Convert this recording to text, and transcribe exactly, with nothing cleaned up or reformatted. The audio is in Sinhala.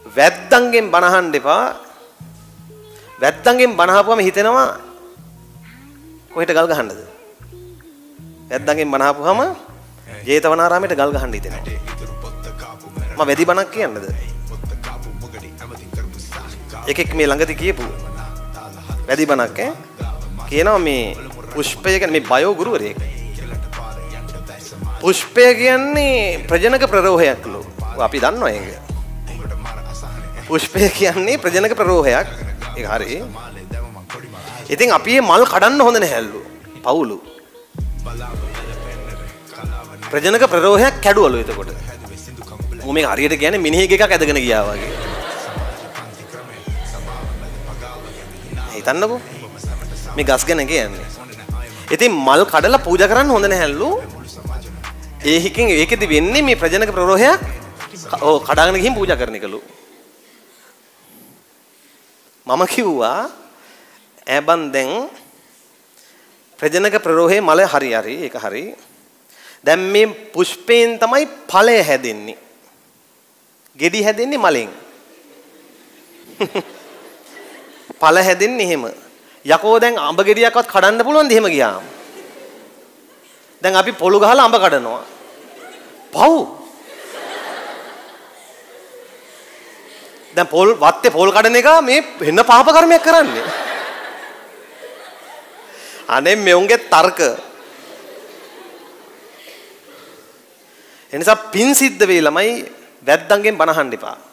වැද්දන්ගෙන් බනහන්න එපා. වැද්දන්ගෙන් බනහපුවම හිතෙනවා කොහෙට ගල් ගහන්නද? වැද්දන්ගෙන් බනහපුවම ජේතවනාරාමයට ගල් ගහන්න හිතෙනවා. මම වැඩි බණක් කියන්නද? එකෙක් මේ ළඟදී කියපු වැඩි බණක් ඈ කියනවා මේ පුෂ්පය කියන්නේ මේ බයෝ ගුරුවරයෙක්. පුෂ්පය කියන්නේ ප්‍රජනක ප්‍රරෝහයක් ලෝ. අපි දන්නවා ඒක. පුෂ්පය කියන්නේ ප්‍රජනක ප්‍රරෝහයක්. ඒක හරි. ඉතින් අපි මේ මල් කඩන්න හොඳ නැහැලු. පවුලු. ප්‍රජනක ප්‍රරෝහයක් කැඩුවලු එතකොට. මම මේක හරියට කියන්නේ මිනිහෙක් එකක් ඇදගෙන ගියා වගේ. හිතන්නකෝ. මේ ගස් ගැන කියන්නේ. ඉතින් මල් කඩලා පූජා කරන්න හොඳ නැහැලු. ඒකකින් ඒකෙදි වෙන්නේ මේ ප්‍රජනක ප්‍රරෝහයක් ඔව් කඩාගෙන ගිහින් පූජා කරන එකලු. මම කිව්වා ඈබන් දැන් ප්‍රජනක ප්‍රරෝහයේ මල හරි හරි ඒක හරි. දැන් මේ පුෂ්පයෙන් තමයි ඵලය හැදෙන්නේ. ගෙඩි හැදෙන්නේ මලෙන්. ඵල හැදෙන්නේ එහෙම. යකෝ දැන් අඹ ගෙඩියක්වත් කඩන්න පුළුවන්ද එහෙම ගියාම? දැන් අපි පොළු ගහලා අඹ කඩනවා. පව්. දැන් පොල් වත්තේ පොල් කඩන එක මේ වෙන පාප කර්මයක් කරන්නේ. අනේ මෙවුන්ගේ තර්ක. එනිසා පින් සිද්ධ වෙයි ළමයි වැද්දන්ගෙන් බනහන්න එපා.